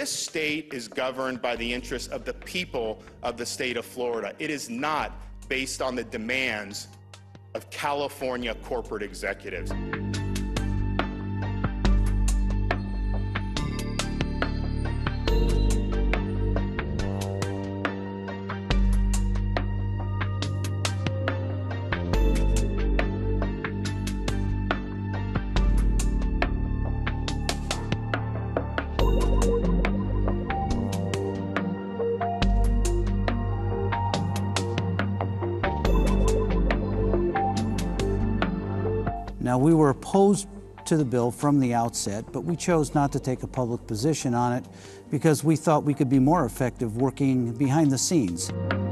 This state is governed by the interests of the people of the state of Florida. It is not based on the demands of California corporate executives. Now, we were opposed to the bill from the outset, but we chose not to take a public position on it because we thought we could be more effective working behind the scenes.